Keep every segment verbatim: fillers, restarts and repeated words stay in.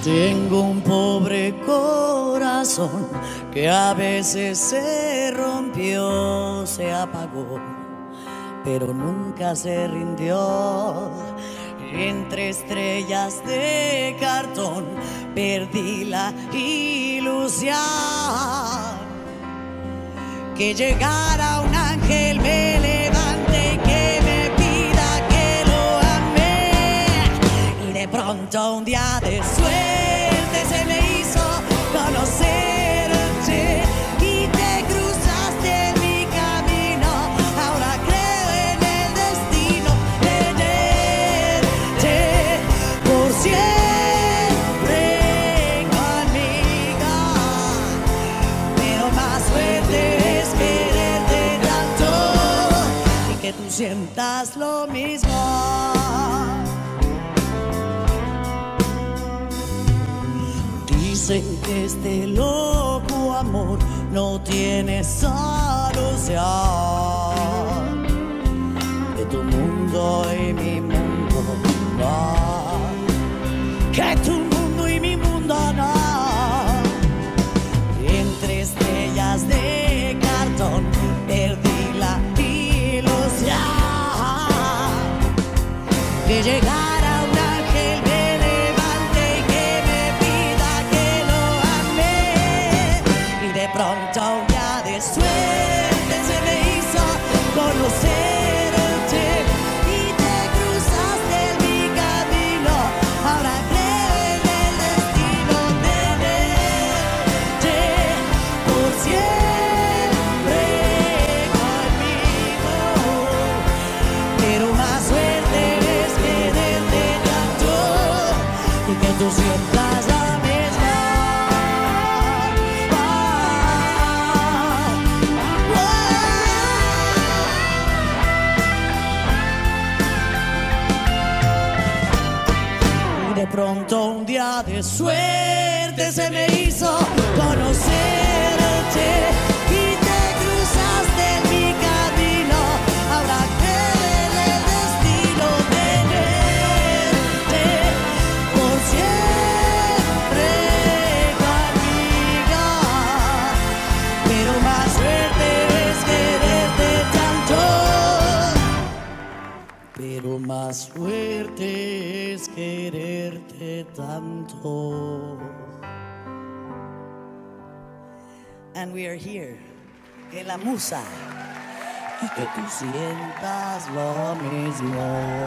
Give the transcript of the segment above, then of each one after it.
Tengo un pobre corazón que a veces se rompió, se apagó, pero nunca se rindió. Entre estrellas de cartón perdí la ilusión que llegara un ángel, me levante y que me pida que lo ame. Y de pronto un día de suerte se me hizo conocerte y te cruzaste en mi camino. Ahora creo en el destino de tenerte por siempre conmigo. Pero más fuerte es quererte tanto y que tú sientas lo mismo. Dicen que este loco amor no tiene solución, que tu mundo y mi mundo no, que tu mundo y mi mundo no. Entre estrellas de cartón perdí la ilusión que llegara un ángel, me levante y que me pida que lo ame. Y de pronto un día de suerte se me hizo conocerte y te cruzaste en mi camino. Ahora creo en el destino de tenerte por siempre conmigo. Pero más suerte es quererte tanto y que tú sientas la misma. Y de pronto un día de suerte se me hizo conocerte y te cruzaste en mi camino. Ahora creo en el destino de tenerte por siempre conmigo. Pero más suerte es quererte tanto, pero más suerte es quererte tanto. And we are here en la musa y que tú sientas lo mismo.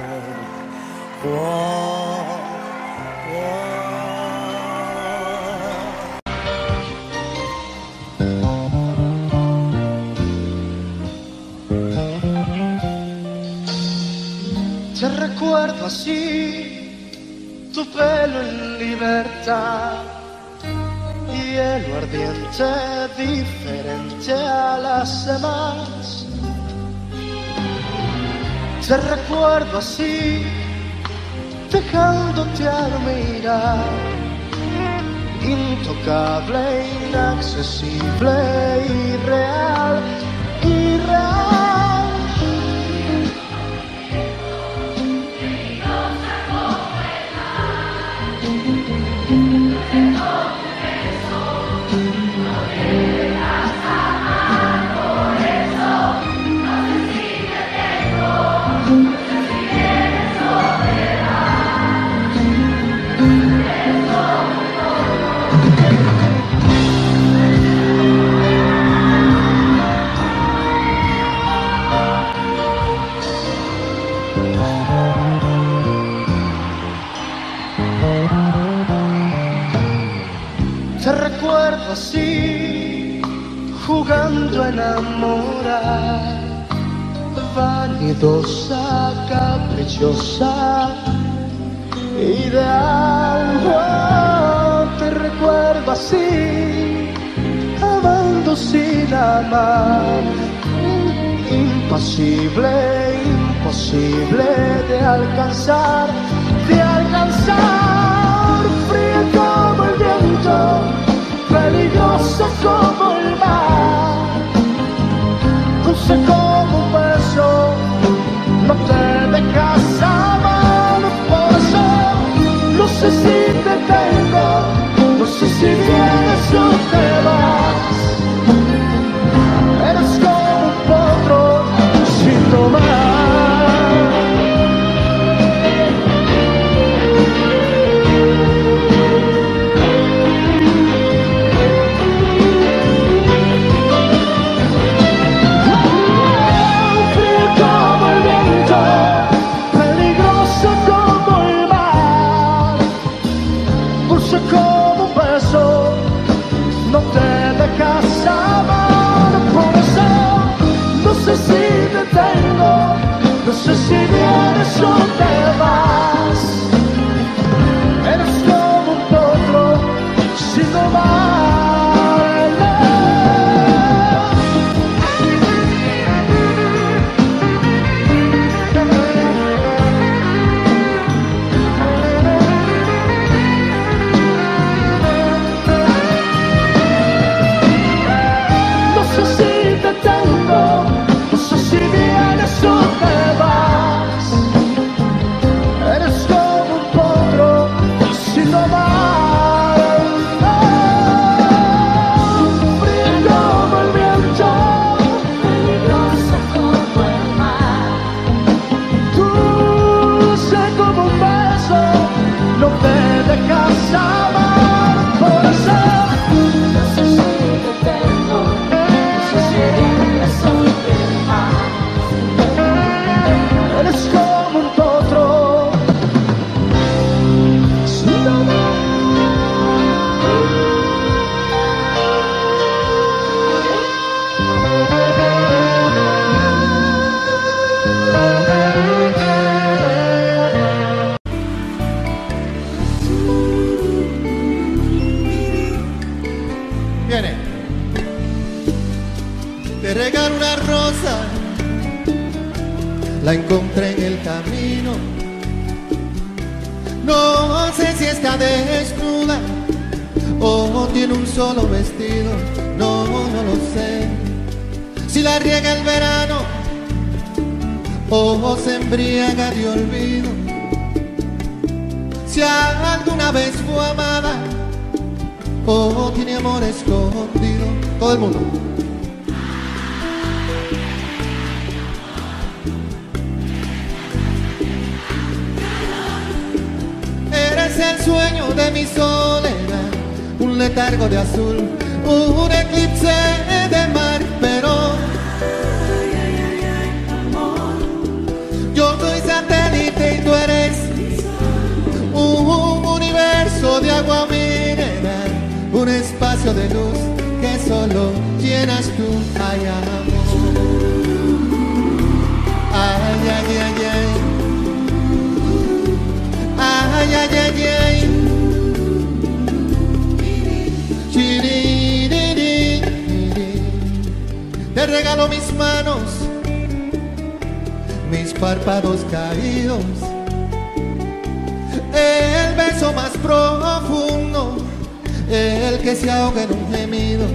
Oh, oh. Te recuerdo así, tu pelo en libertad, hielo ardiente, diferente a las demás. Te recuerdo así, dejándote admirar, intocable, inaccesible, irreal, irreal. Te recuerdo así, jugando a enamorar, vanidosa, caprichosa, ideal. Oh, te recuerdo así, amando sin amar, impasible, imposible de alcanzar, de alcanzar, fría como el viento, peligrosa como el mar, dulce como un beso, no te dejas amar. Por eso no sé si te tengo sé si vienes o te vas. Eres como un potro sin domar. No sé si te tengo, no sé si vienes o te vas. Eres como un potro sin domar. Frío como el viento, peligrosa como el mar. dulce como un beso, no te dejas amar. Por eso No sé si te tengo, no sé si vienes o te vas. eres como un potro sin domar. Viene. Te regalo una rosa, la encontré en el camino. No sé si está desnuda o tiene un solo vestido. No, no lo sé. Si la riega el verano o se embriaga de olvido. Si alguna vez fue amada o tiene amor escondido. Todo el mundo. Eres el sueño de mi soledad, un letargo de azul, un eclipse de mar, pero yo soy satélite y tú eres un universo de agua mineral, un espacio de luz que solo llenas tú. Ay, amor. Ay, ay, ay, ay. Ay, ay, ay, ay. Chiriririri. Te regalo mis manos, mis párpados caídos, el beso más profundo, el que se ahoga en un gemido.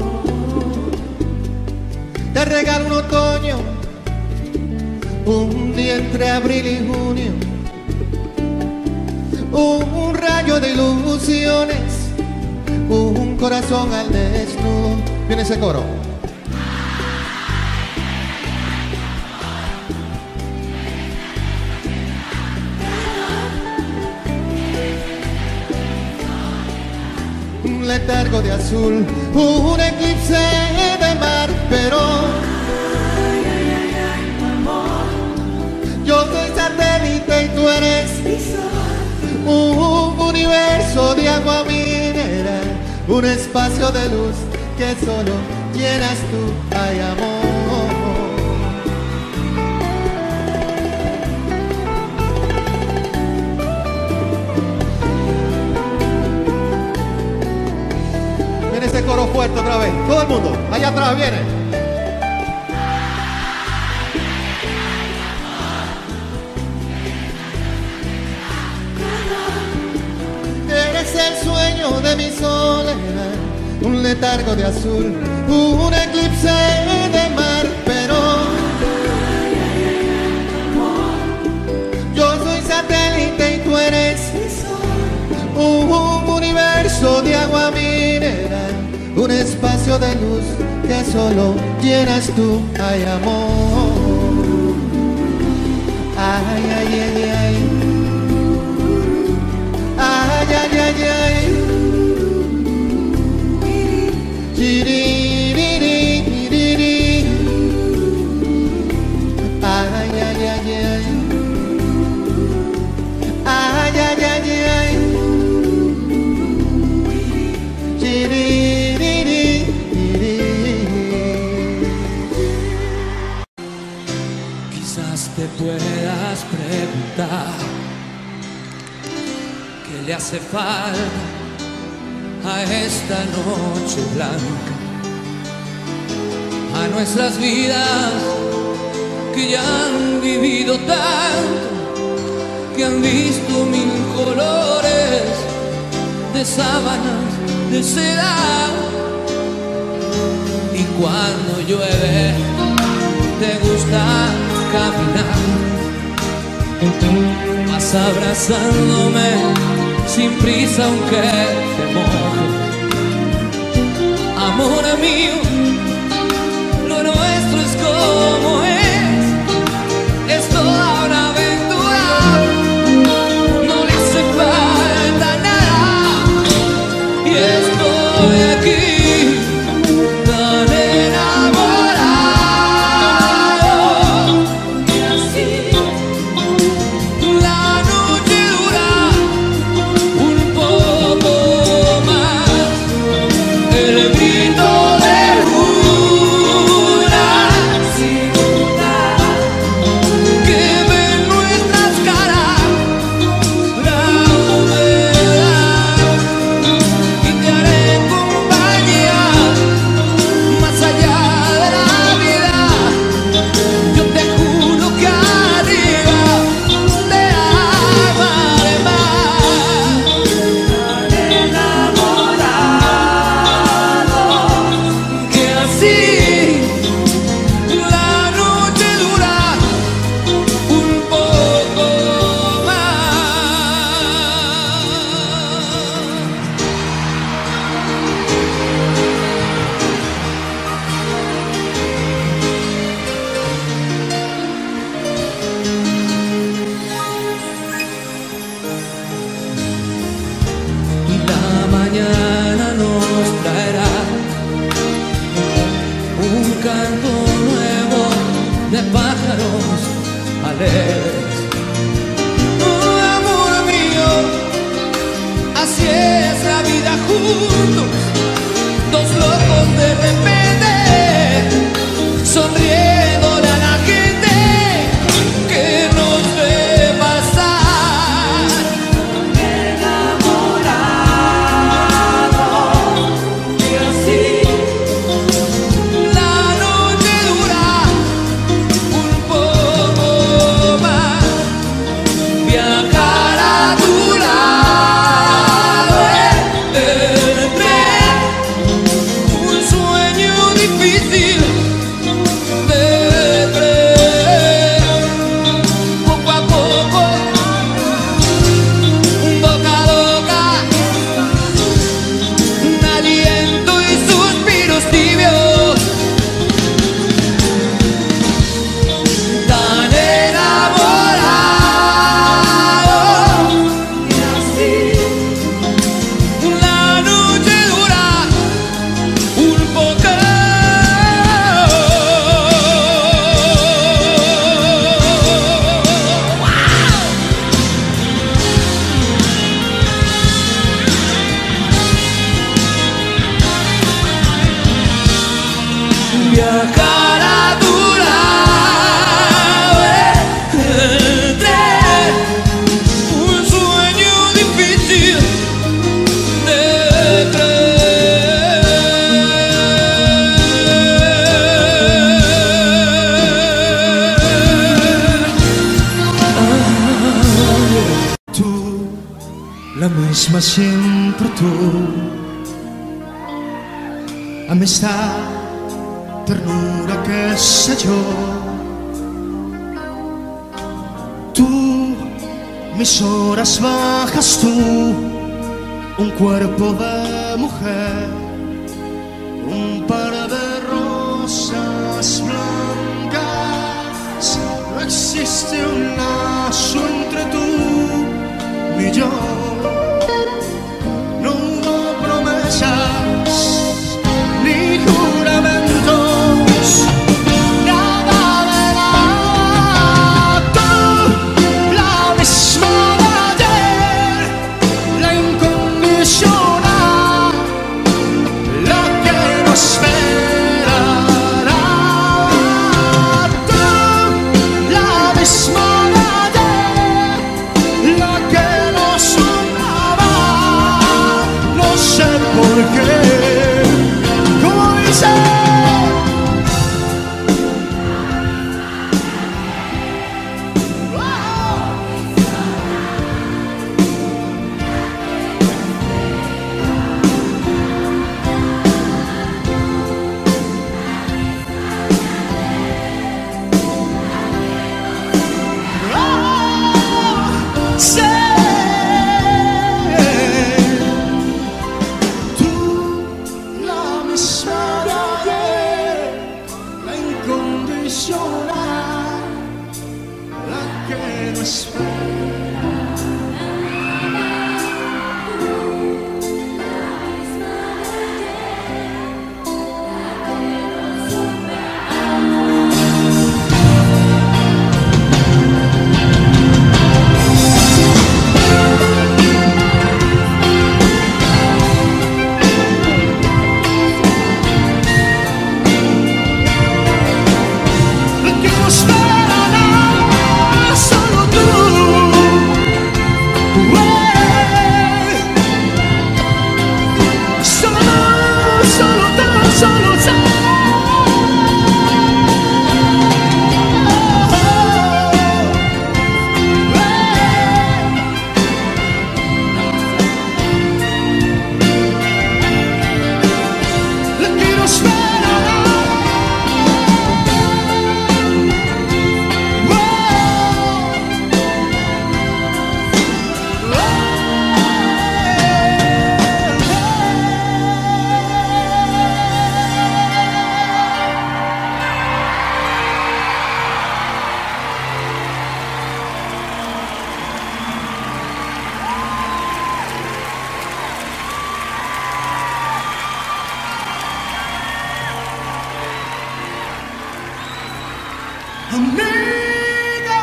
Te regalo un otoño, un día entre abril y junio, un rayo de ilusiones, un corazón al desnudo. Viene ese coro. Un letargo de azul, un eclipse de mar, pero yo soy satélite y tú eres un universo de agua mineral, un espacio de luz que solo llenas tú. Ay, amor. Viene ese coro fuerte otra vez. Todo el mundo, allá atrás viene. Eres el sueño de mi soledad, un letargo de azul, un eclipse de mar, pero yo soy satélite y tú eres un universo de agua mineral, un espacio de luz que solo llenas tú. Ay, amor. Ay, ay, ay, ay. Ay, ay, ay, ay. Chiriririri. Ay, ay, ay, ay. Ay, ay, ay, ay. Chiriririri. Quizás te puedas preguntar qué le hace falta a esta noche blanca, a nuestras vidas que ya han vivido tanto, que han visto mil colores de sábanas de seda. Y cuando llueve te gusta caminar, vas abrazándome sin prisa aunque te moje. Amor mío, lo nuestro es como es, es toda una aventura, no le hace falta nada y estoy aquí. Ma sempre tu, amistad, ternura, qué sé yo. Tú, mis horas bajas, tú, un cuerpo de mujer, un par de rosas blancas. No existe un lazo entre tú y yo. Ni juramentos, nada de nada. Tú, la misma de ayer, la incondicional, la que no espera. Tú, la esperas. Amiga,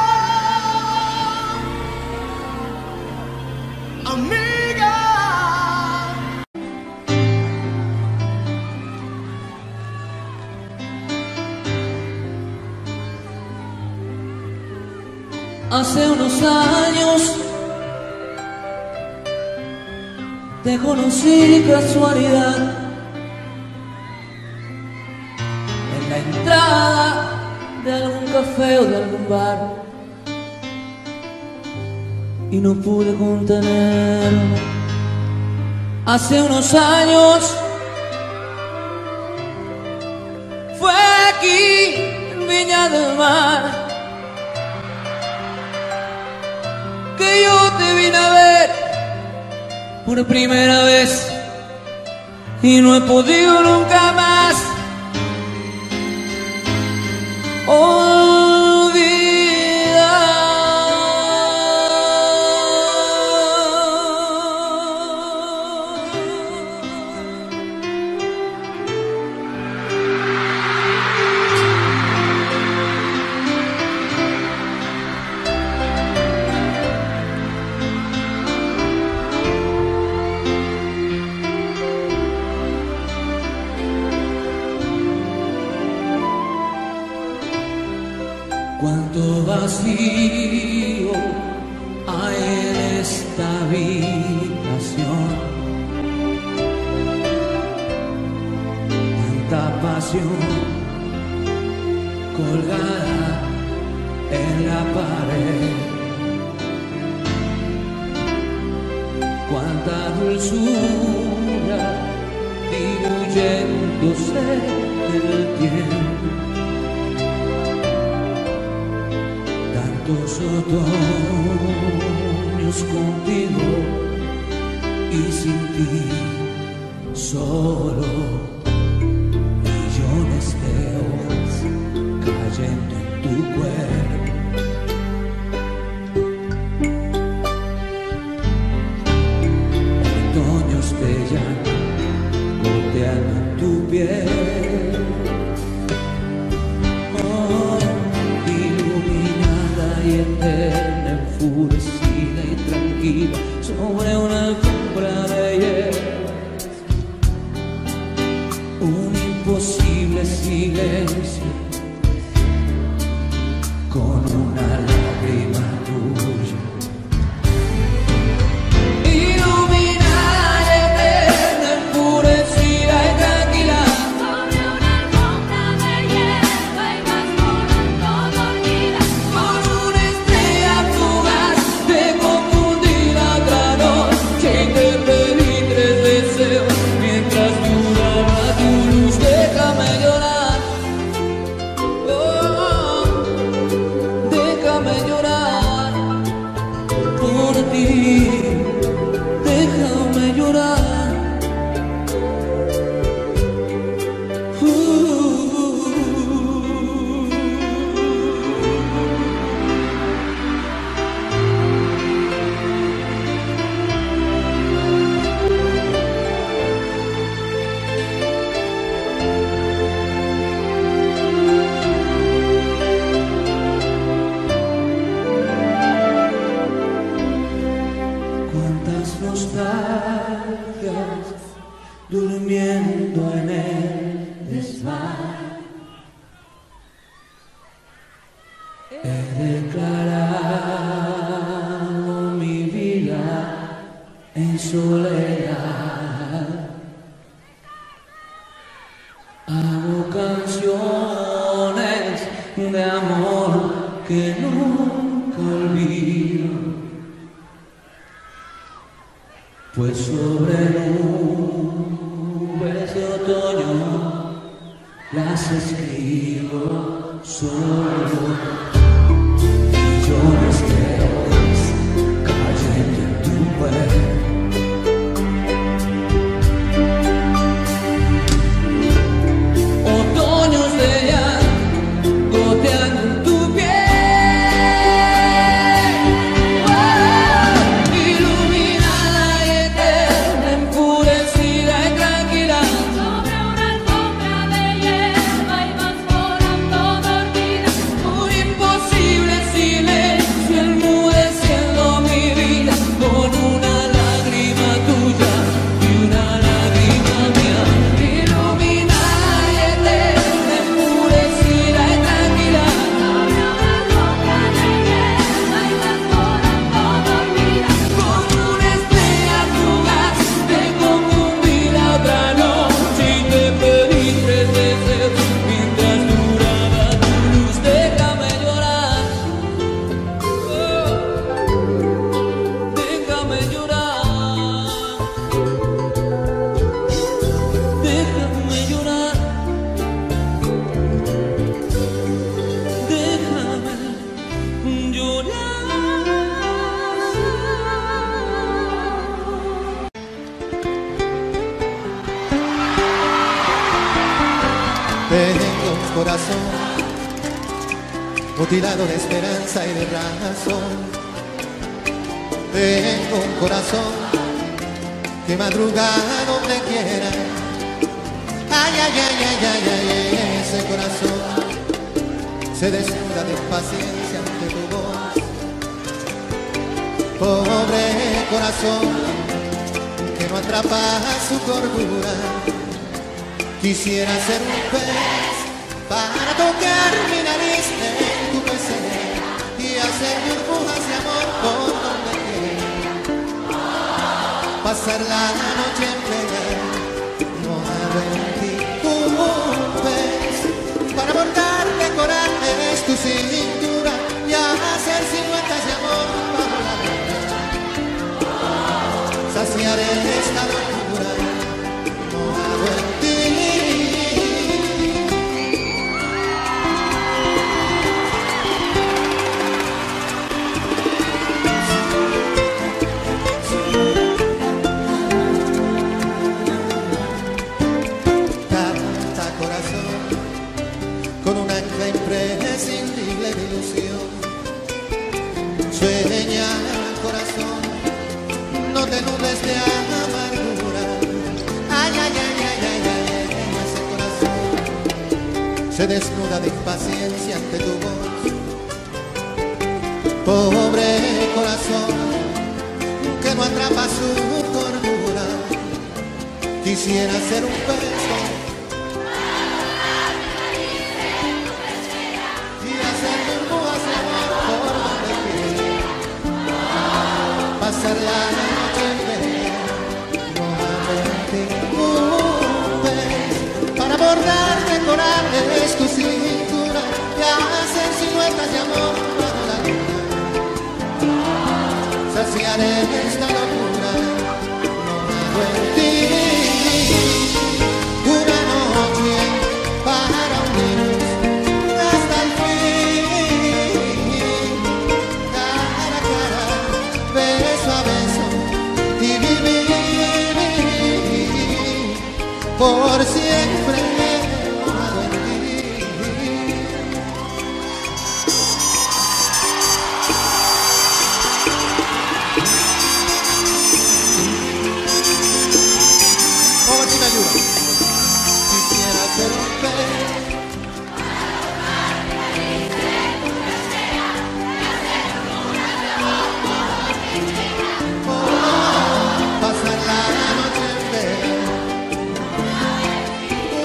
amiga. Hace unos años te conocí casualidad en la entrada de algún café o de algún bar y no pude contenerme. Hace unos años fue aquí en Viña del Mar que yo te vine a ver por primera vez y no he podido nunca más cuánto vacío hay en esta habitación, tanta pasión colgada en la pared, cuánta dulzura diluyéndose en el tiempo. Tantos otoños contigo y sin ti solo, millones de hojas cayendo en tu cuerpo. Otoños de llano goteando en tu piel. Eterna, enfurecida y tranquila sobre una alfombra de hierbas, un imposible silencio con una lágrima tuya. Iluminada, eterna, enfurecida y tranquila sobre una alfombra de hierba y vas volando dormida. Déjame He declarado mi vida en soledad. Hago canciones de amor que nunca olvido, pues sobre nubes de otoño las escribo solo. Millones de horas cayendo en tu cuerpo. Otoños de llanto goteando en tu piel. Oh, iluminada y eterna, enfurecida y tranquila. Sobre una alfombra de hierba ibas volando dormida. Un imposible silencio enmudeciendo mi vida, con una lágrima tuya y una lágrima mía. Iluminada y eterna, enfurecida y tranquila. Sobre una alfombra de hierba ibas volando dormida. Con una estrella fugaz te confundí la otra noche y te pedí tres deseos mientras duraba tu luz. Déjame llorar, oh, déjame llorar, déjame llorar, déjame llorar. Tengo un corazón mutilado de esperanza y de razón. Tengo un corazón que madruga donde quiera. Ay, ay, ay, ay, ay, ay, ay, ese corazón se desnuda de impaciencia ante tu voz. Pobre corazón que no atrapa su cordura. Quisiera ser un pez para tocar mi nariz en tu pecera y hacer burbujas de amor por donde quiera. Pasar la noche en plena, mojado en ti. Un pez para bordar de corales tu cintura y hacer siluetas de amor bajo la luna. Saciaré esta locura, mojado en ti. Canta corazón con un ancla imprescindible de ilusión. Sueña corazón, no te nubes de amargura. Ay, ay, ay, ay, ay, ay, ay, ese corazón se desnuda de impaciencia ante tu voz. Pobre corazón que no atrapa su cordura. Quisiera ser un pez y hacer burbujas de amor por donde quiera. Pasar la noche en vela, mojado en ti. Un pez para bordar de corales tu cintura y hacer siluetas de amor bajo la luna. Saciaré esta locura, mojado en ti. Una noche para unirnos hasta el fin, cara a cara, beso a beso y vivir por siempre mojado en ti. Oh, si me ayuda. Quisiera ser un pez pasar la noche en vela.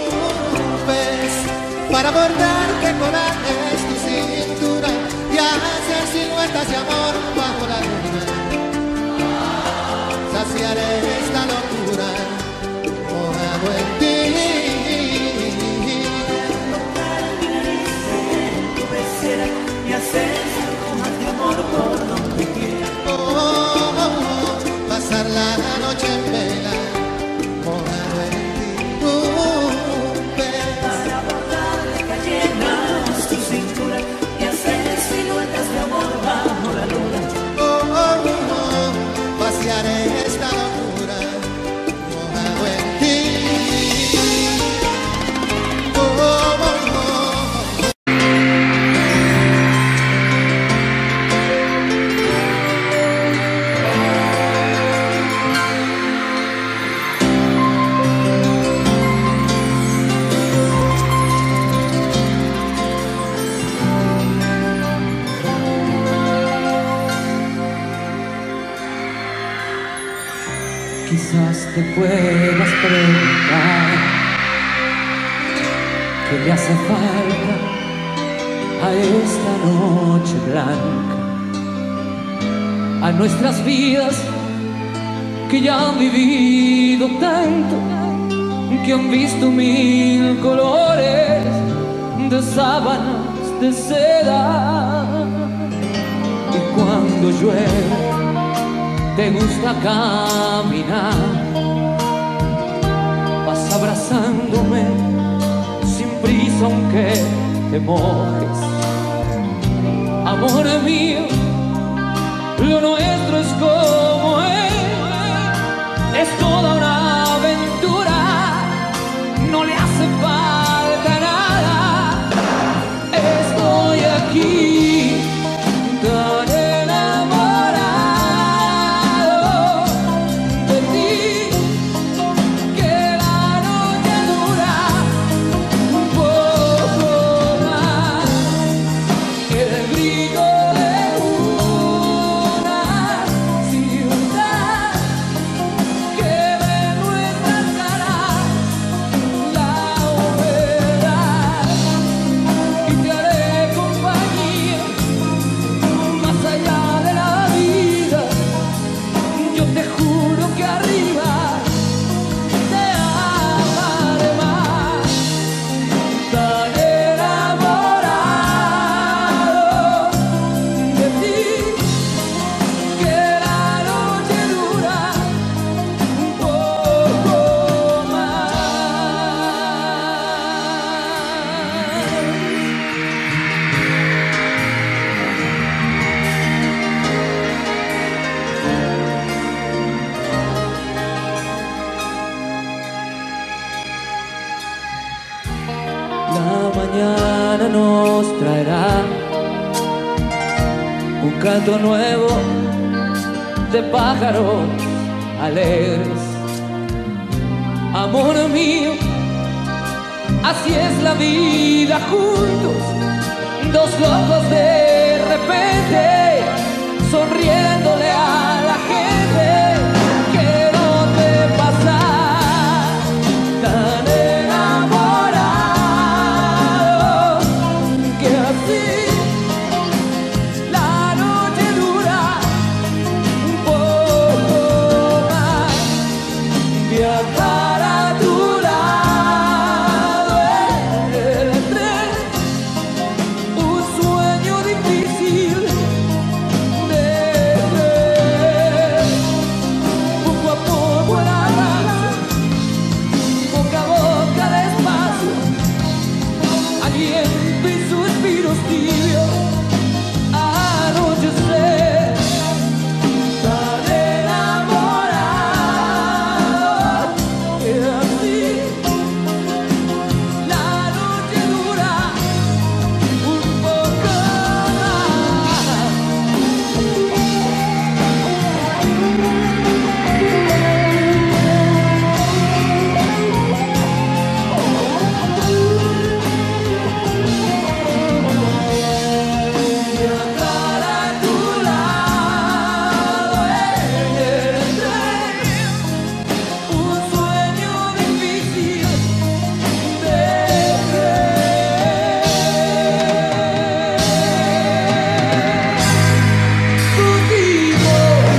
Quizás te puedas preguntar qué le hace falta a esta noche blanca, a nuestras vidas que ya han vivido tanto, que han visto mil colores de sábanas de seda. Y cuando llueve te gusta caminar, vas abrazándome sin prisa aunque te mojes. Amor mío, lo nuestro es como es, es toda una aventura, no le hace falta nada. Estoy aquí tan enamorado de ti, que la noche dura un poco más que el brillo de una ciudad que ve en nuestras caras la humedad, y te haré compañía más allá de la vida. Yo te juro que arriba te amaré más, tan enamorado de ti, que la noche dura un poco más. La mañana nos traerá un canto nuevo de pájaros alegres. Amor mío, así es la vida juntos, dos locos de repente, sonriéndole a la gente. Quiero te pasar tan enamorado, que así la noche dura un poco más. Viajar a tu lado en el tren, un sueño difícil de creer. Poco a poco el abrazo, boca a boca despacio, aliento y suspiros tibios, anochecer, tan enamorado, que así la noche dura un poco más. Viajar a tu lado en el tren, un sueño difícil de creer. Contigo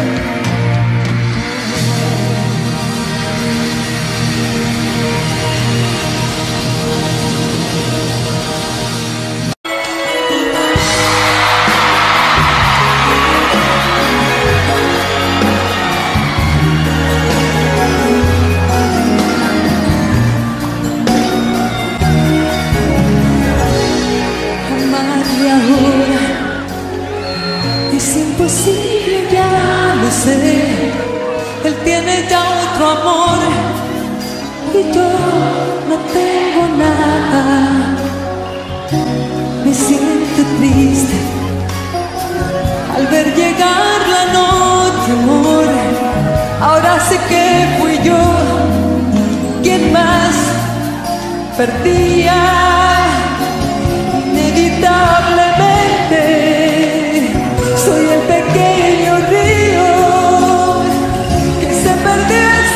Amarle ahora es imposible, ya lo sé. Él tiene ya otro amor y yo no tengo nada. Me siento triste al ver llegar la noche, amor. Ahora sé que fui yo quien más perdía. Inevitablemente soy el pequeño río que se perdió en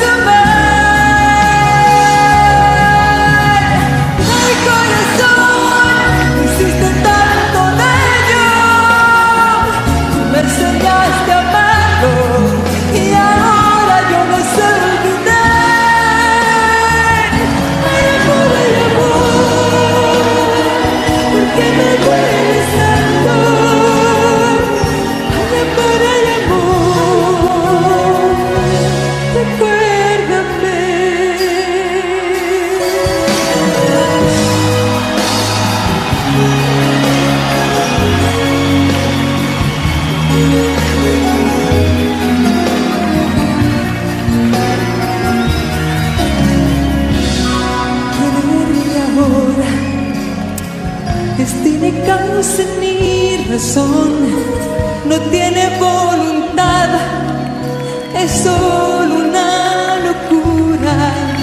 corazón no tiene voluntad, es solo una locura.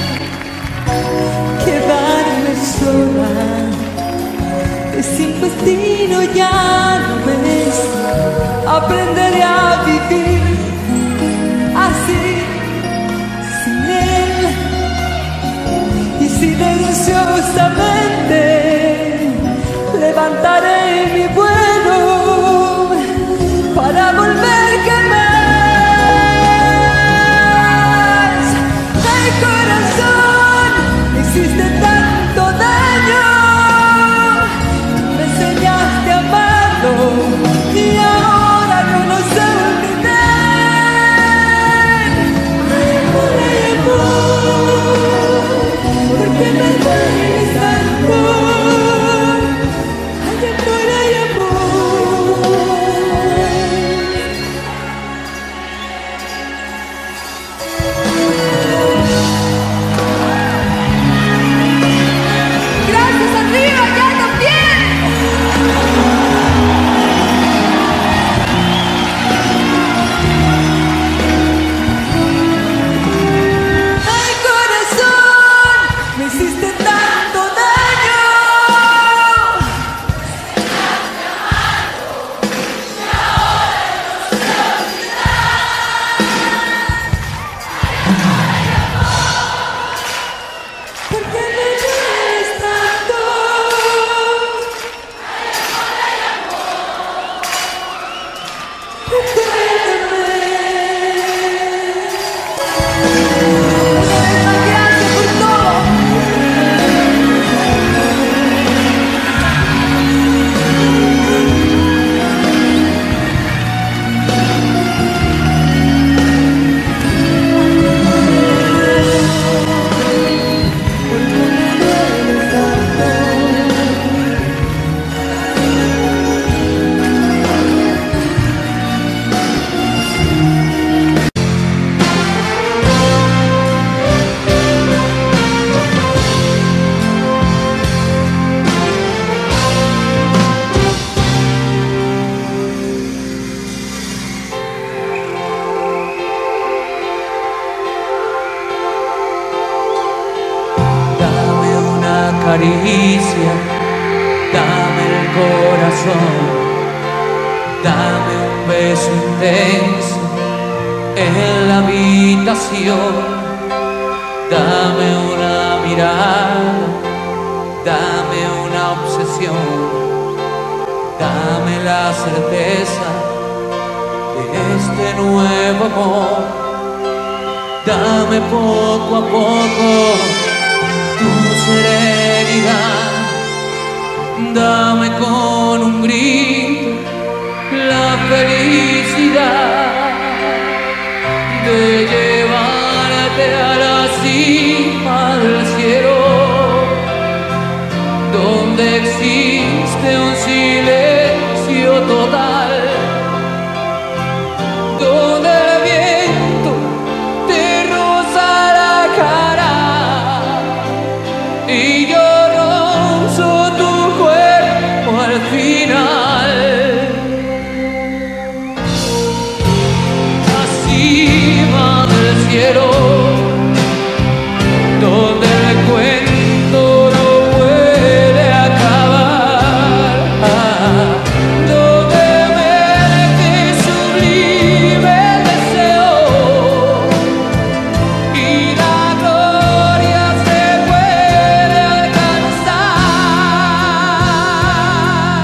Quedarme sola es sin destino, ya no ves. Aprenderé a vivir así, sin él, y silenciosamente levantaré mi vuelo para volver que más. Ay, corazón, existe tanto daño. Me enseñaste a amarlo y ahora no lo sé olvidar. Ay, amor, ay, amor, ¿por qué me dueles tanto? Ay, amor, ay, amor. Gracias, arriba, ya también. Ay, corazón, me hiciste tanto daño. ¿Por qué me dueles tanto? Recuérdame. Gracias por todo. Dame una caricia, dame el corazón, dame un beso intenso en la habitación, dame una mirada, dame una obsesión, dame la certeza de este nuevo amor, dame poco a poco tu serenidad, dame con un grito la felicidad de llevarte a la cima del cielo, donde existe un silencio total, donde el viento te roza la cara y yo rozo tu cuerpo al final. La cima del cielo, donde el cuento no puede acabar, donde emerge sublime el deseo y la gloria se puede alcanzar.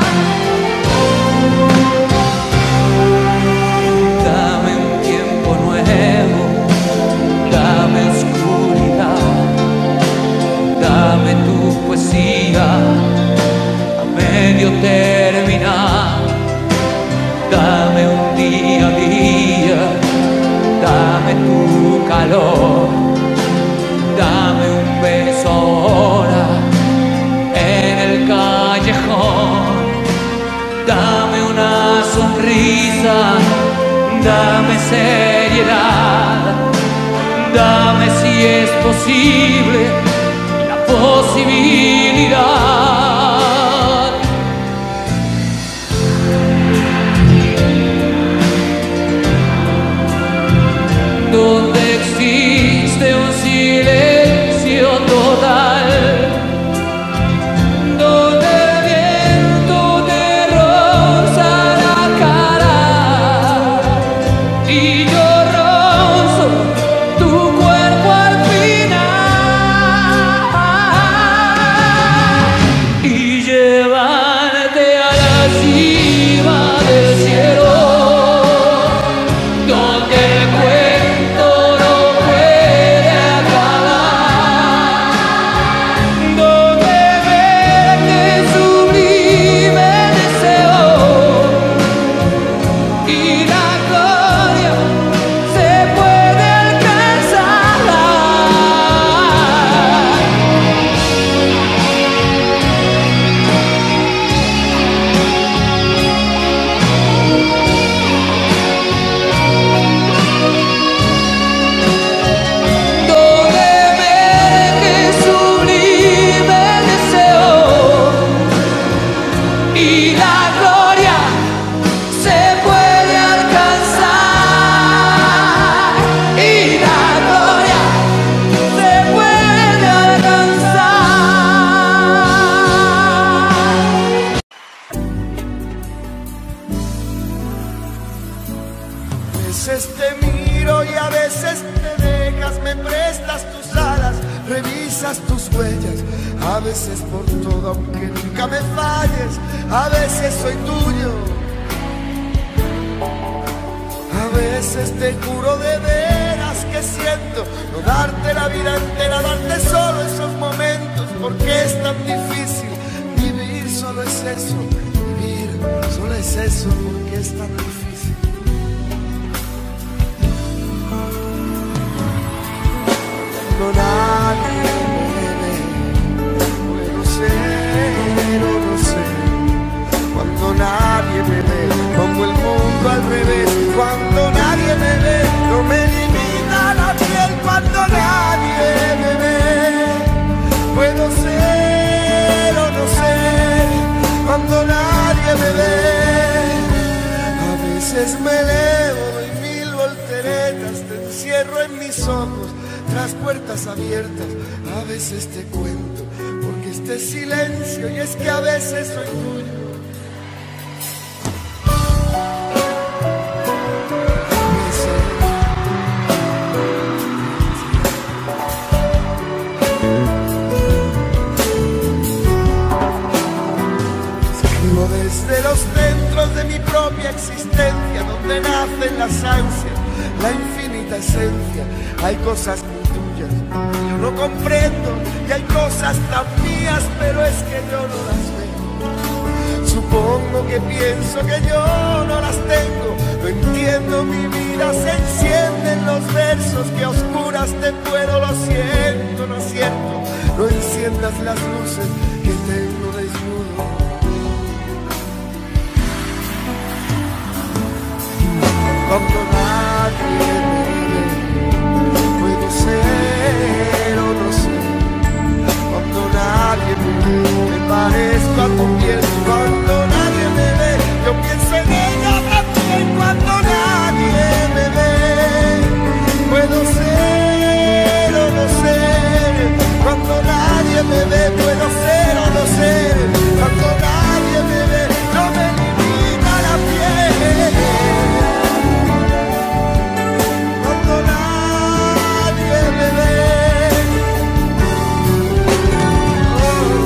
Dame un tiempo nuevo, dame oscuridad, dame tu poesía a medio terminar, dame un día a día, dame tu calor, dame un beso ahora en el callejón, dame una sonrisa, dame seriedad, dame si es posible la posibilidad veces te miro y a veces te dejas, me prestas tus alas, revisas tus huellas, a veces por todo aunque nunca me falles, a veces soy tuyo, a veces te juro de veras que siento no darte la vida entera, darte solo esos momentos, porque es tan difícil vivir, solo es eso, vivir solo es eso, porque es tan difícil. Cuando nadie me ve, puedo ser o no sé. Cuando nadie me ve, pongo el mundo al revés. Cuando nadie me ve, no me limita la piel. Cuando nadie me ve, puedo ser o no ser. Cuando nadie me ve, a veces me elevo, doy mil volteretas, te encierro en mis ojos tras puertas abiertas, a veces te cuento, porque este silencio, y es que a veces soy tuyo. Escribo desde los centros de mi propia existencia, donde nacen las ansias, la infinita esencia. Hay cosas muy tuyas que yo no comprendo, y hay cosas tan mías, pero es que yo no las veo. Supongo que pienso que yo no las tengo, no entiendo mi vida, se encienden los versos que a oscuras te puedo, lo siento, no es cierto, no enciendas las luces que tengo desnudo. Cuando nadie me ve, puedo ser o no sé. Cuando nadie me ve, me parezco a tu piel. Cuando nadie me ve, yo pienso en ella también. Cuando nadie me ve, puedo ser o no ser. Cuando nadie me ve, puedo ser o no ser. Cuando nadie me ve, no me limita la piel. Cuando nadie me ve, oh,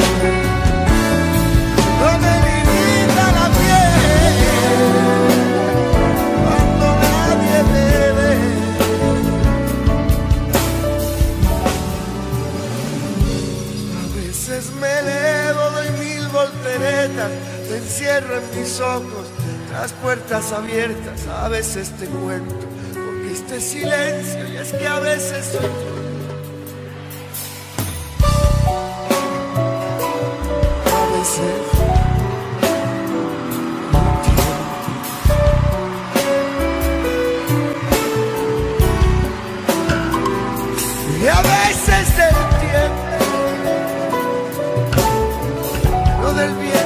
no me limita la piel. Cuando nadie me ve, a veces me elevo, doy mil volteretas, te encierro en mis ojos, las puertas abiertas, a veces te cuento, porque este silencio, y es que a veces soy tuyo. A veces y a veces del tiempo, no del viento.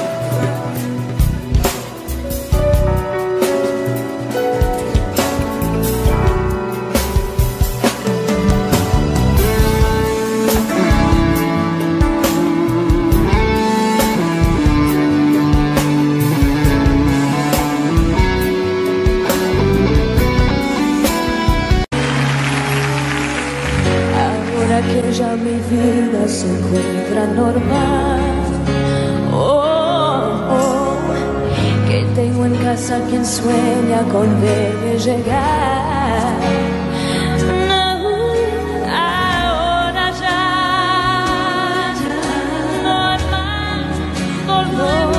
Que ya mi vida se encuentra normal. Oh, oh, que tengo en casa quien sueña con verme llegar. No, ahora ya, no hay más dolor.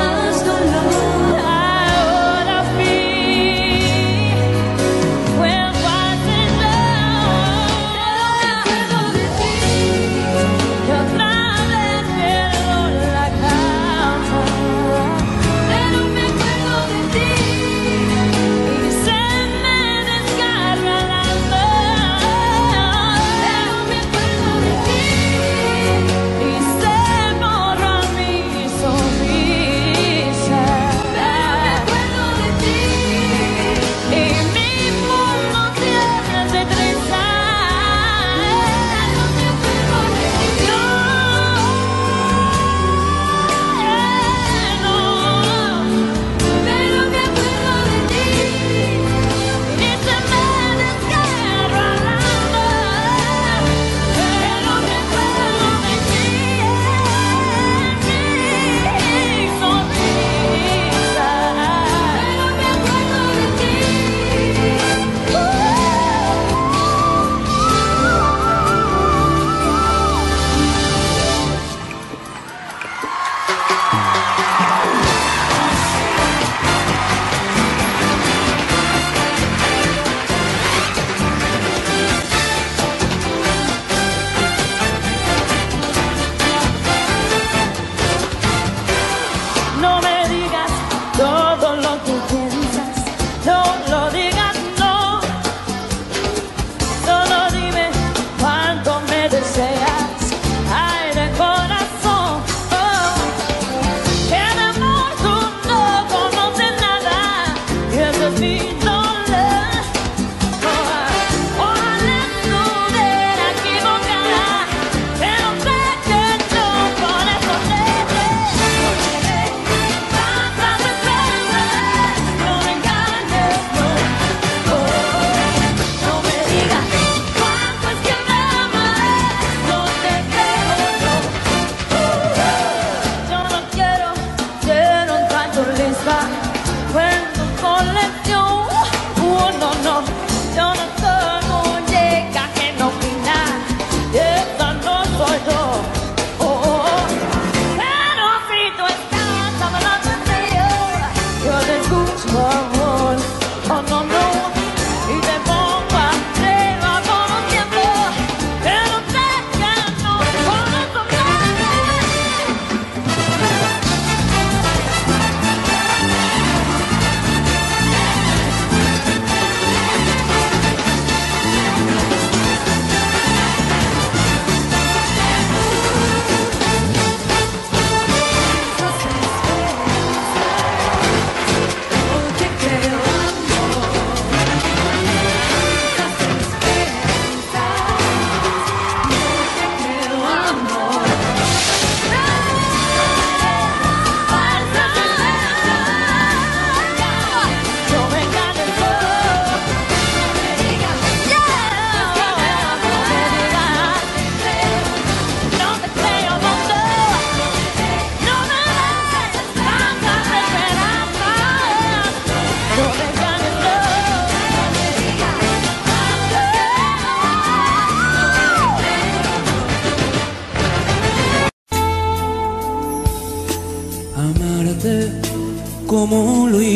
Ahora fin, vuelvo a Pero me acuerdo de ti, y se me desgarra la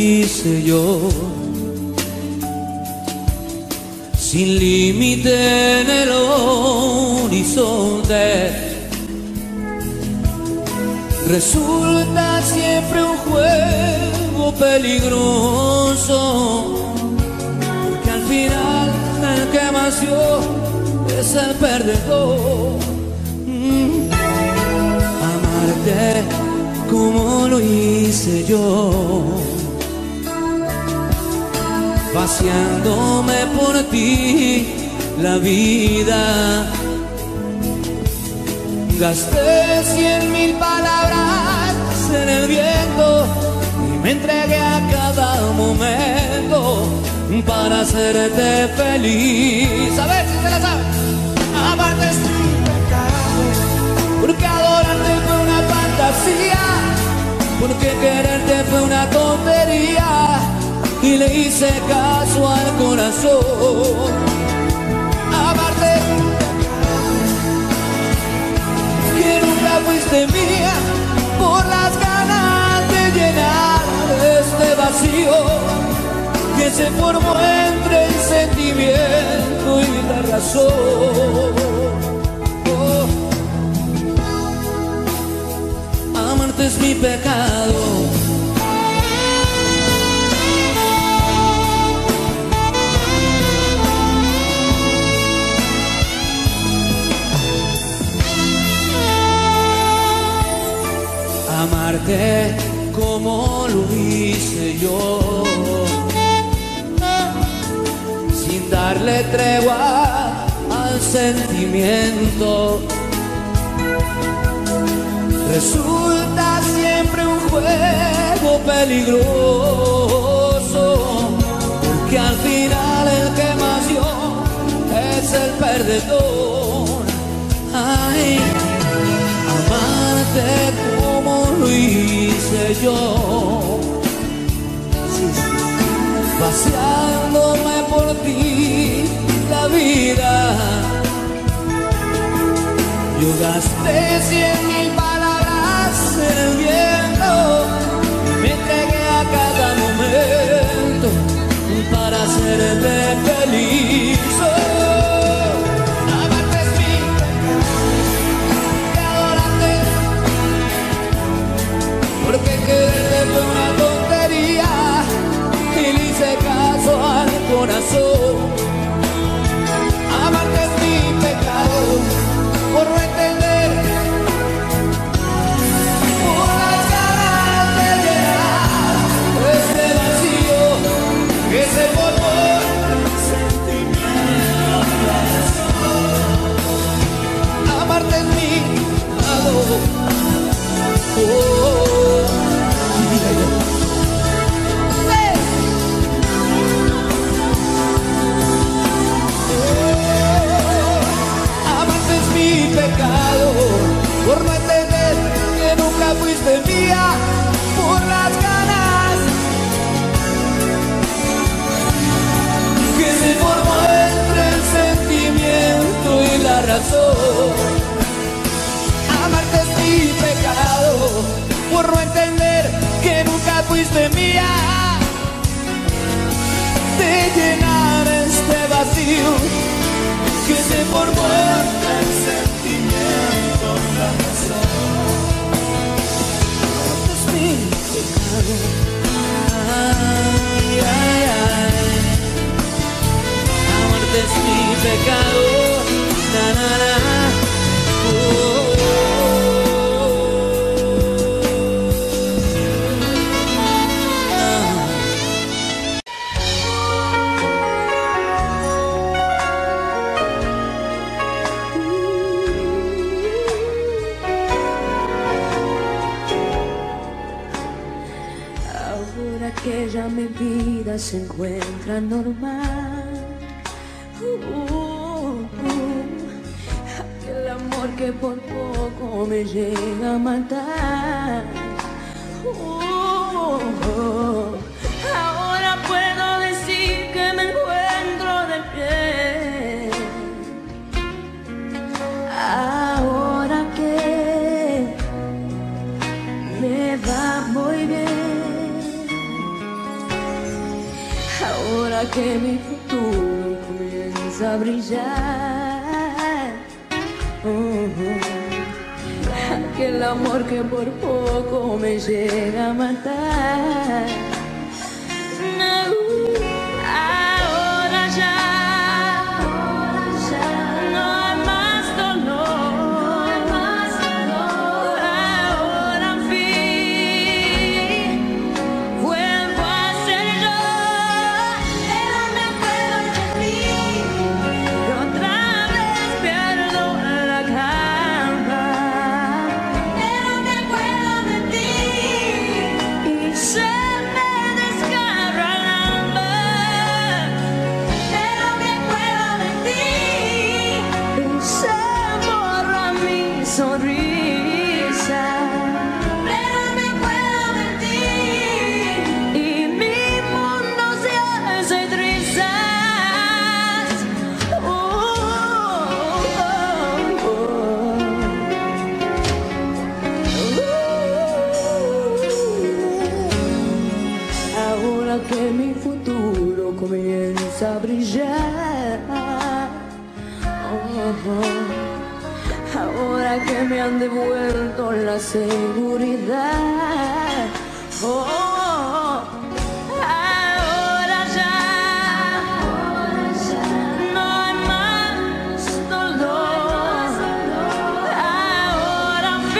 hice yo, sin límite en el horizonte. Resulta siempre un juego peligroso, porque al final el que más dio es el perdedor. Mm. Amarte como lo hice yo, vaciándome por ti la vida. Gasté cien mil palabras en el viento y me entregué a cada momento para hacerte feliz. A ver si se la sabe. Amarte es mi pecado, porque adorarte fue una fantasía, porque quererte fue una tontería y le hice caso al corazón. Amarte que nunca fuiste mía, por las ganas de llenar este vacío que se formó entre el sentimiento y la razón. Oh. Amarte es mi pecado. Amarte como lo hice yo, sin darle tregua al sentimiento. Resulta siempre un juego peligroso, porque al final el que más dio es el perdedor. Ay, amarte como lo hice yo, vaciándome por ti la vida. Yo gasté cien mil palabras en el viento, me entregué a cada momento para hacerte feliz. Oh, amarte es mi porque quererte fue una tontería y le hice caso al corazón. Amarte es mi pecado, por no entender, por las ganas de llenar este vacío que se formó el sentimiento de la razón. Amarte es mi pecado. Oh. Pecado, por no entender que nunca fuiste mía, por las ganas que se formó entre el sentimiento y la razón. Amarte es mi pecado, por no entender que nunca fuiste mía, de llenar este vacío que se formó entre el sentimiento y la razón. Amarte es mi pecado. Ay, ay, ay. Amarte es mi pecado. Na, na, na. Oh, oh, que ya mi vida se encuentra normal. Uh, uh, aquel amor que por poco me llega a matar. Uh, uh, ahora puedo decir que me encuentro de pie. Ahora que me va muy bien. ahora que mi futuro comienza a brillar. Uh-huh. Aquel amor que por poco me llega a matar. No, ahora ya, no hay más dolor. Ahora en fin vuelvo a ser yo. Pero me acuerdo de ti y otra vez pierdo la calma. Pero me acuerdo de ti y se me desgarra el alma. Pero me acuerdo de ti y se borra mi sonrisa. Pero me acuerdo de ti y mi mundo se hace trizas. Oh, oh, oh, oh. Ahora que mi futuro comienza a brillar. Oh, oh. Ahora que me han devuelto la seguridad. Oh, oh, ahora ya, no hay más dolor. Ahora en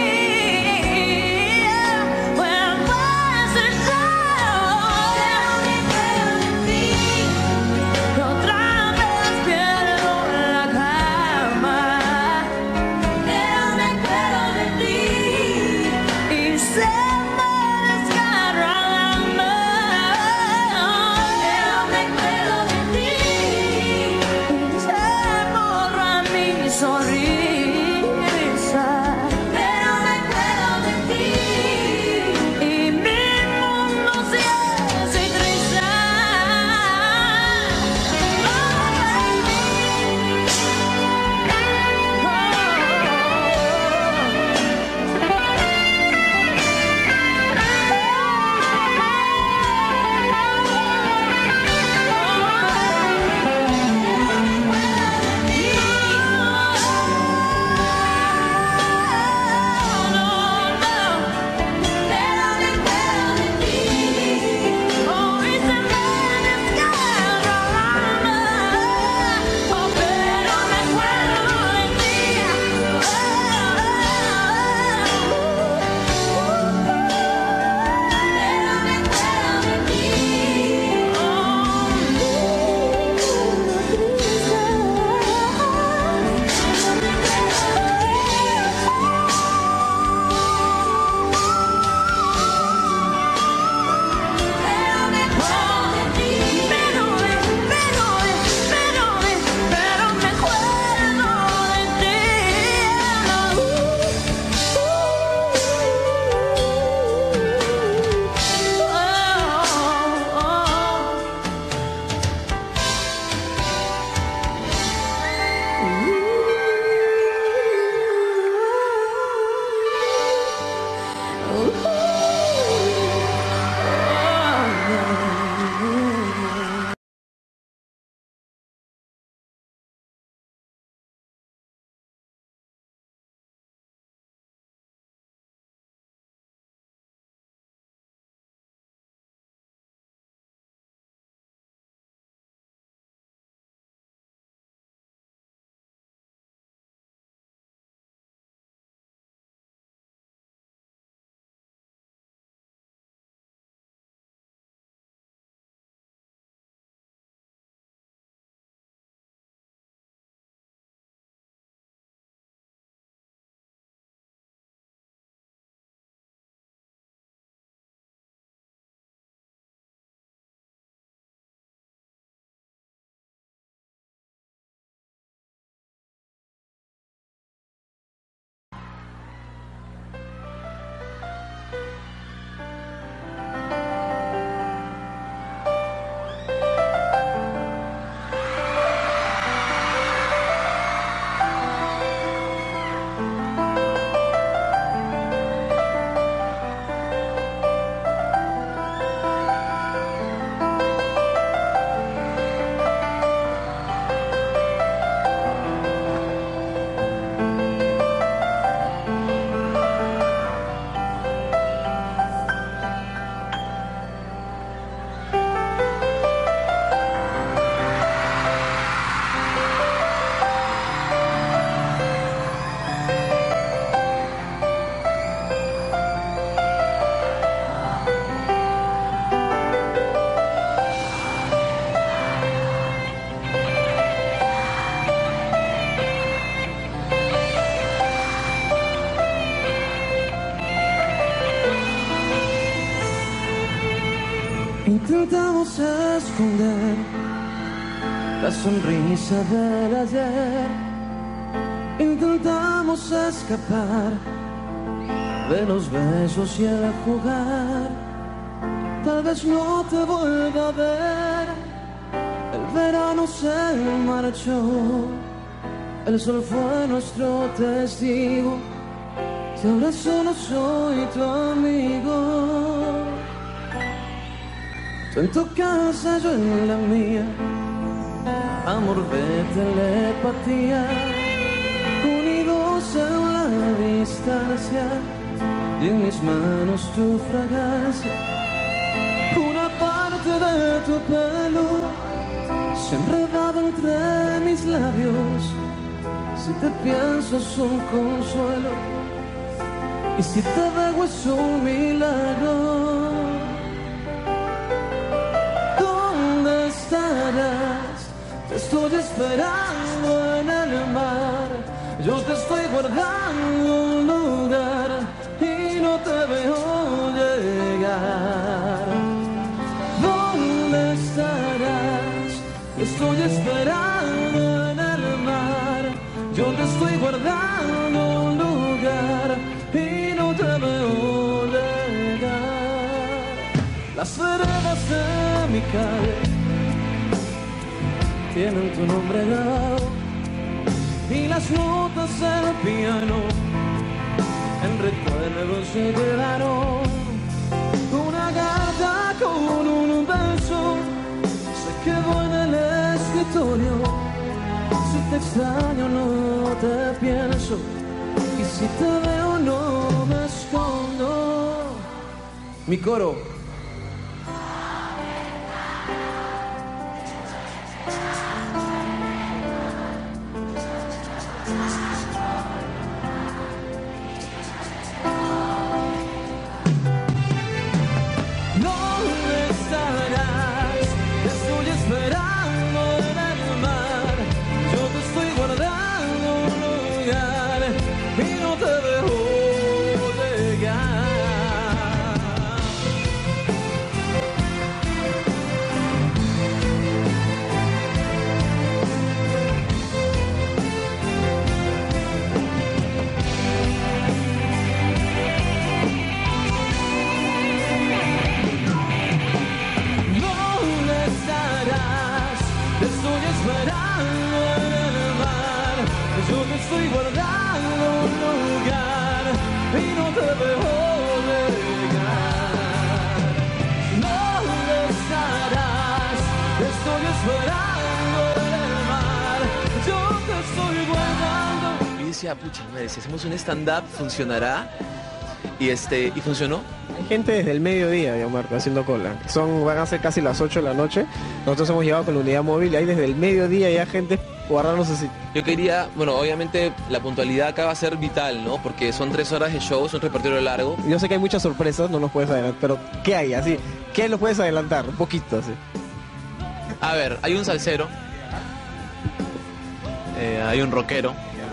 fin vuelvo a ser yo. Pero me acuerdo de ti y otra vez pierdo la calma. Pero me acuerdo de ti y se me desgarra Intentamos esconder la sonrisa del ayer. Intentamos escapar de los besos y el jugar. Tal vez no te vuelva a ver. El verano se marchó. El sol fue nuestro testigo. Y ahora solo soy tu amigo. Tú en tu casa, yo en la mía. Amor de telepatía, unidos en la distancia, y en mis manos tu fragancia. Una parte de tu pelo se enredaba entre mis labios. Si te pienso es un consuelo, y si te veo es un milagro. ¿Dónde estarás? Te estoy esperando en el mar. Yo te estoy guardando un lugar y no te veo llegar. ¿Dónde estarás? Te estoy esperando en el mar. Yo te estoy guardando un lugar y no te veo llegar. Las veredas de mi calle tienen tu nombre grabado, y las notas del piano en recuerdos se quedaron. Una carta con un beso se quedó en el escritorio. Si te extraño no te pienso, y si te veo no me escondo. Mi coro. Estoy guardando un lugar y no te veo llegar. ¿Dónde estarás? Te estoy esperando en el mar. Yo te estoy guardando. Y decía, pucha madre, si hacemos un stand-up, ¿funcionará? Y este, y funcionó. Hay gente desde el mediodía, ya Marco, haciendo cola. Son, van a ser casi las ocho de la noche. Nosotros hemos llegado con la unidad móvil y hay desde el mediodía ya gente guardándose así. Yo quería, bueno, obviamente la puntualidad acá va a ser vital, ¿no? Porque son tres horas de show, es un repertorio largo. Yo sé que hay muchas sorpresas, no nos puedes adelantar, pero ¿qué hay así? ¿Qué nos puedes adelantar? Un poquito así. A ver, hay un salsero, eh, hay un rockero,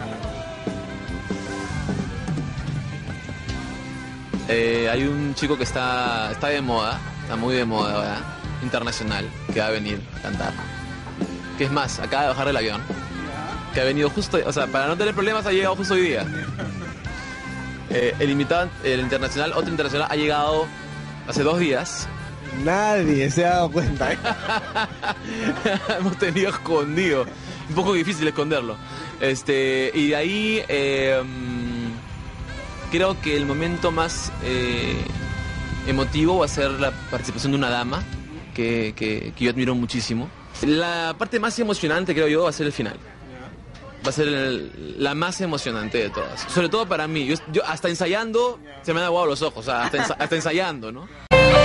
eh, hay un chico que está, está de moda, está muy de moda ahora, internacional, que va a venir a cantar. Que es más, acaba de bajar del avión, que ha venido justo, o sea, para no tener problemas ha llegado justo hoy día. Eh, el invitado, el internacional, otro internacional, ha llegado hace dos días. Nadie se ha dado cuenta, ¿eh? Hemos tenido escondido, un poco difícil esconderlo. Este, y de ahí eh, creo que el momento más eh, emotivo va a ser la participación de una dama que, que, que yo admiro muchísimo. La parte más emocionante, creo yo, va a ser el final. Va a ser el, la más emocionante de todas. Sobre todo para mí. Yo, yo hasta ensayando se me han aguado los ojos. O sea, hasta, ensa, hasta ensayando, ¿no?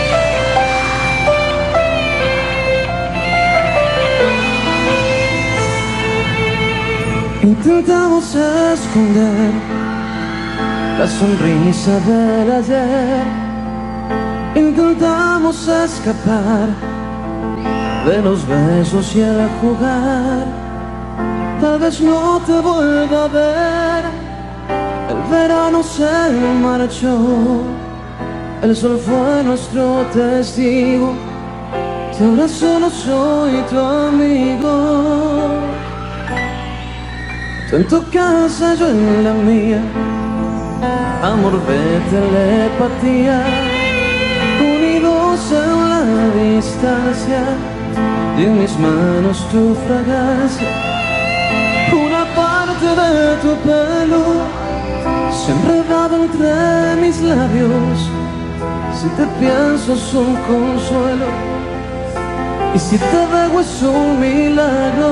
Intentamos esconder la sonrisa del ayer. Intentamos escapar de los besos y el jugar. Tal vez no te vuelva a ver. El verano se marchó. El sol fue nuestro testigo. que ahora solo soy tu amigo. Tú en tu casa, yo en la mía. Amor de telepatía, unidos en la distancia, y en mis manos tu fragancia. Una parte de tu pelo se ha enredado entre mis labios. Si te pienso es un consuelo, y si te dejo es un milagro.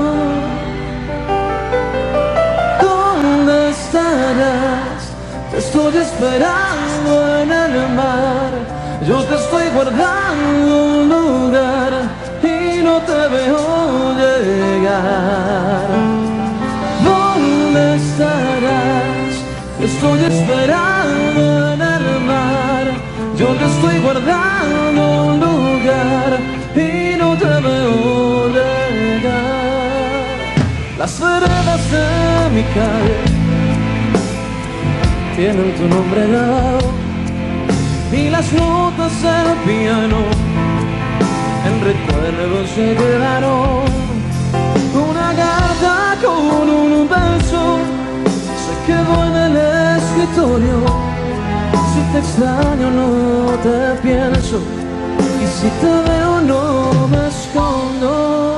¿Dónde estarás? Te estoy esperando en el mar. Yo te estoy guardando un lugar y no te veo llegar. ¿Dónde estarás? Te estoy esperando en el mar. Yo te estoy guardando un lugar y no te veo llegar. Las veredas de mi calle tienen tu nombre dado, y las notas del piano en recuerdos se quedaron. Una carta con un beso se quedó en el escritorio. Si te extraño no te pienso, y si te veo no me escondo.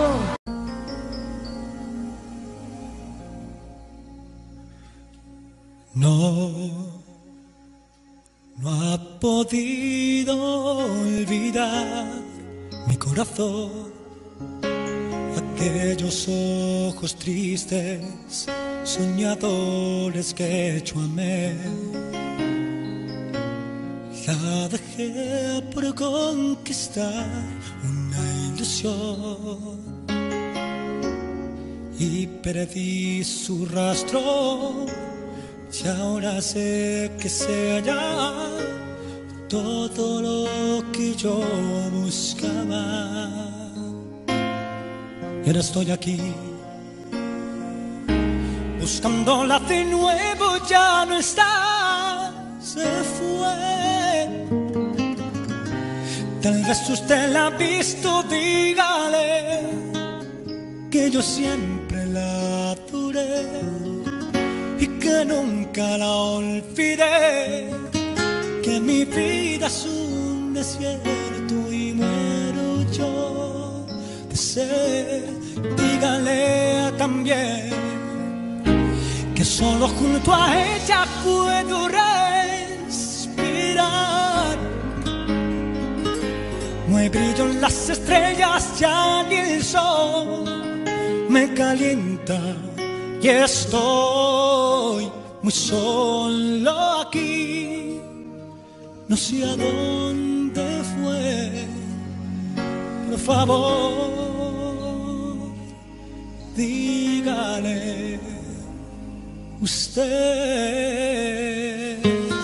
No, no ha podido olvidar mi corazón aquellos ojos tristes, soñadores que yo amé. La dejé por conquistar una ilusión y perdí su rastro. Y ahora sé que se halla todo lo que yo buscaba. Y ahora estoy aquí, buscándola de nuevo, ya no está, se fue. Tal vez usted la ha visto, dígale que yo siempre la adoré y que nunca la olvidé, que mi vida es un desierto y muero yo de sed. Dígale también que solo junto a ella puedo respirar. No hay brillo en las estrellas, ya ni el sol me calienta. Y estoy muy solo aquí, no sé a dónde fue. Por favor, dígale usted.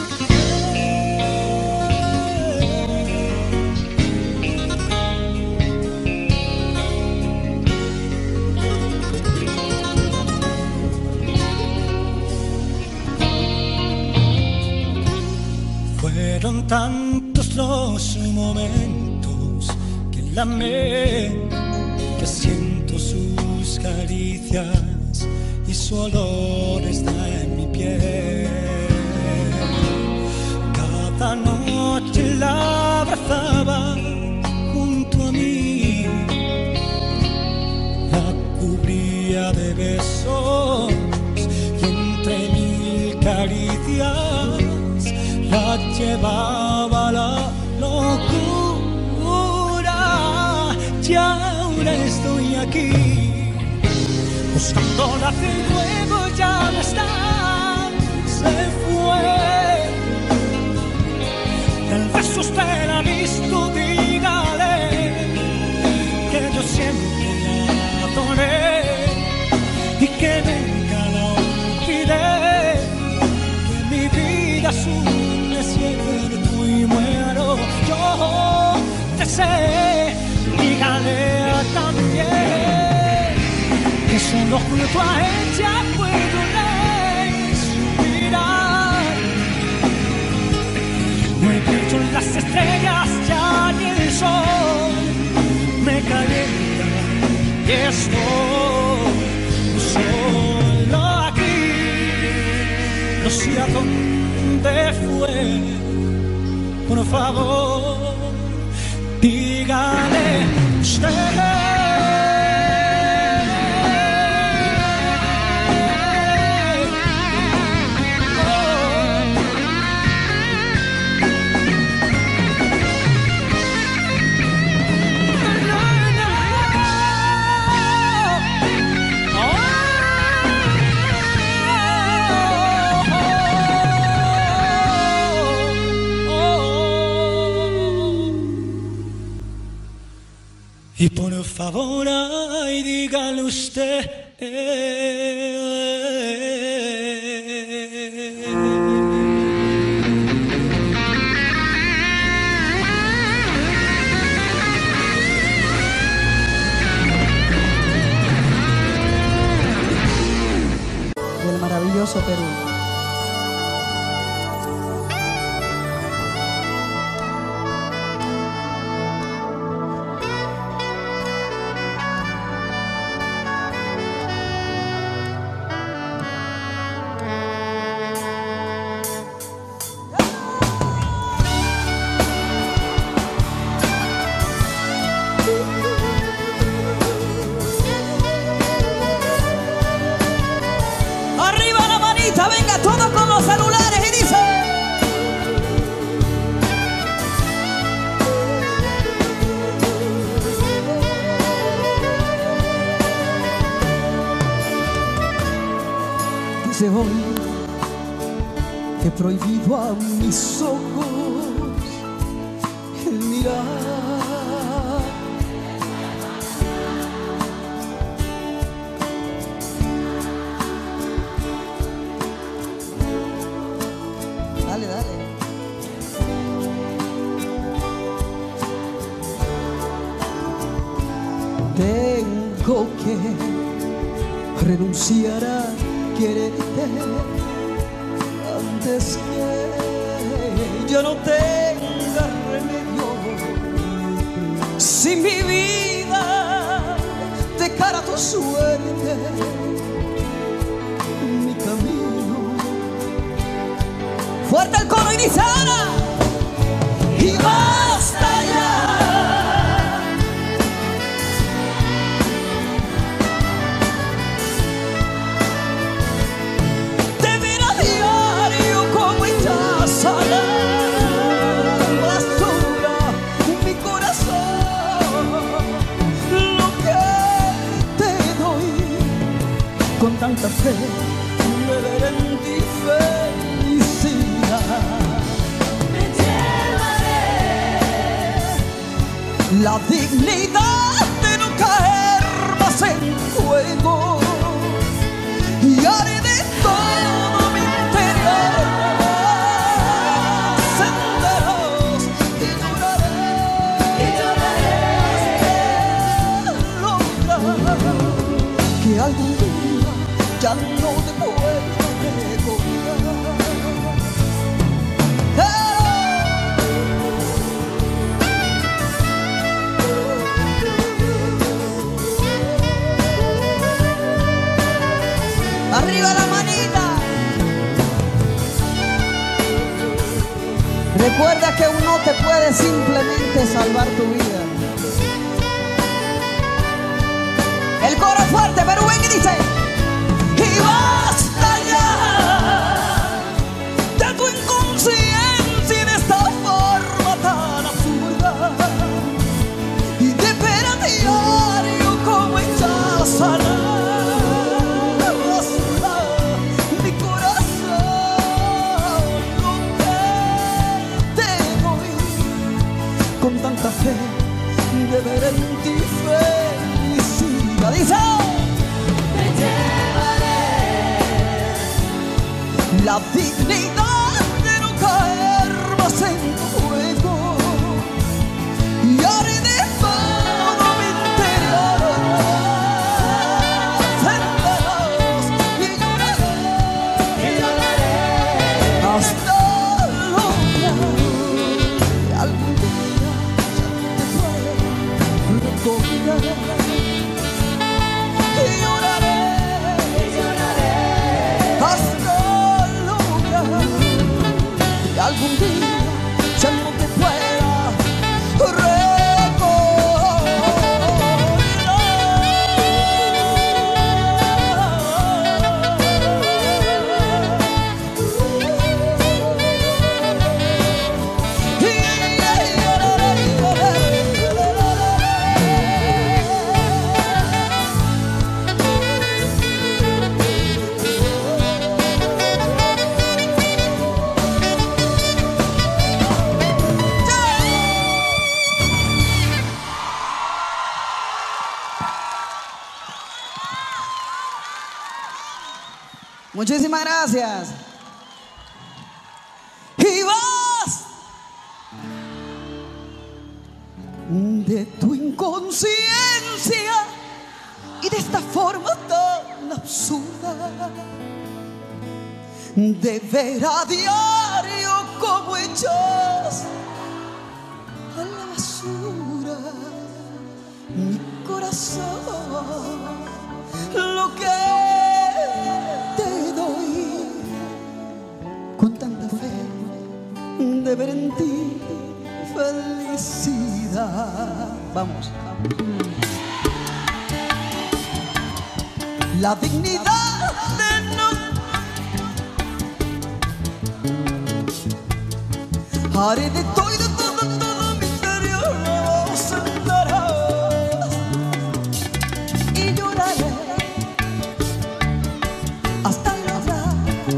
Fueron tantos los momentos que la amé, que siento sus caricias y su olor está en mi piel. Cada noche la abrazaba junto a mí, la cubría de besos y entre mil caricias la llevaba a la locura. Y ahora estoy aquí, buscándola de nuevo, ya no está, se fue. Tal vez usted la ha visto, dígale que yo siempre la adoré y que nunca la olvidé, que mi vida es un desierto y muero yo de sed. Dígale también que solo junto a ella puedo respirar. No hay brillo en las estrellas, ya ni el sol y estoy solo aquí. No sé a dónde fue, por favor, dígale usted. Y por favor, ay, dígale usted. Del maravilloso Perú. Arriba la manita, venga todos con los celulares y dice. Dice hoy que he prohibido a mis ojos el mirar. Dale, dale. Tengo que renunciar a quererte antes que yo no tenga remedio. Si mi vida de cara a tu suerte, mi camino. Fuerte el coro y dice ahora. Y basta ya de ver a diario como echas a la basura mi corazón. Lo que te doy con tanta fe de ver en ti felicidad. Me llevaré la dignidad de no caer más en juego y haré de todo mi interior senderos y lloraré, y lloraré lograr que algún día ya no te pueda recordar. Arriba la manita. Recuerda que uno te puede simplemente salvar tu vida. El coro fuerte, pero ven y dice. Y basta ya de tu inconsciencia y de esta forma tan absurda y de ver a diario como echas a la con tanta fe de ver en ti felicidad. Dice, me llevaré la dignidad de no caer más en tu juego y haré de todo mi interior senderos y lloraré, y lloraré hasta lograr que algún día ya te pueda recordar. algún día ya no te pueda Muchísimas gracias. Y vas de tu inconsciencia y de esta forma tan absurda de ver a diario como echas a la basura mi corazón, lo que con tanta fe de ver en ti felicidad. Vamos. La dignidad de no haré de todo y de todo, todo mi interior lo sentarás y lloraré hasta lograr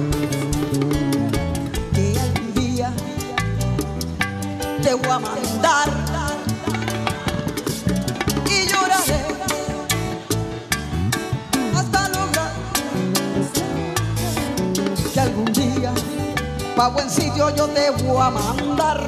te voy a mandar y lloraré hasta lograr que algún día pa' buen sitio yo te voy a mandar.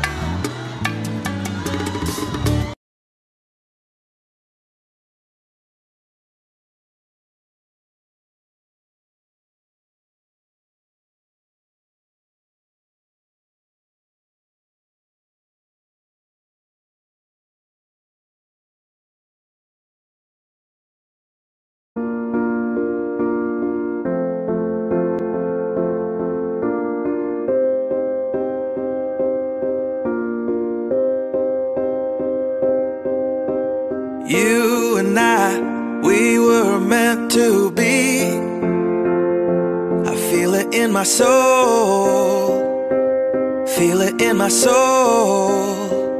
You and I, we were meant to be. I feel it in my soul, feel it in my soul.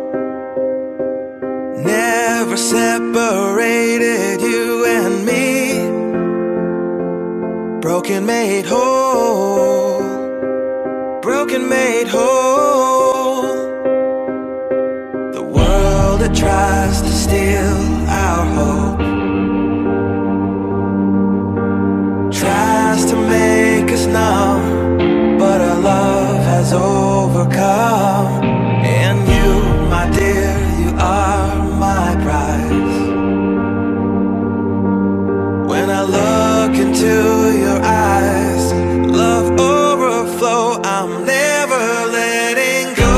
Never separated, you and me. Broken made whole, broken made whole. The world that tries to steal our hope tries to make us numb, but our love has overcome. And you, my dear, you are my prize. When I look into your eyes, love overflow, I'm never letting go.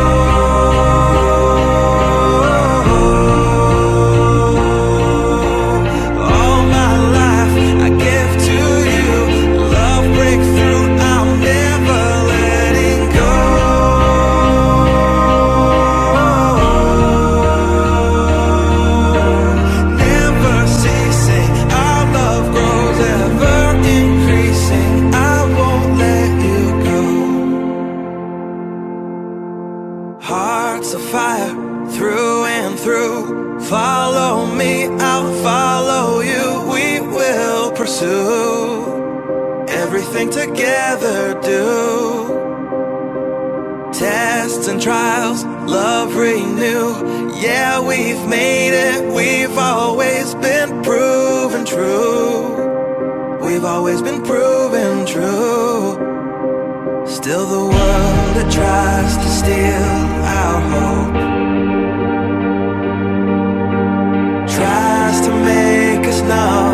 Hearts of fire through and through. Follow me, I'll follow you. We will pursue everything together, do tests and trials, love renew. Yeah, we've made it, we've always been proven true. We've always been proven true. Still the world that tries to steal our hope tries to make us numb.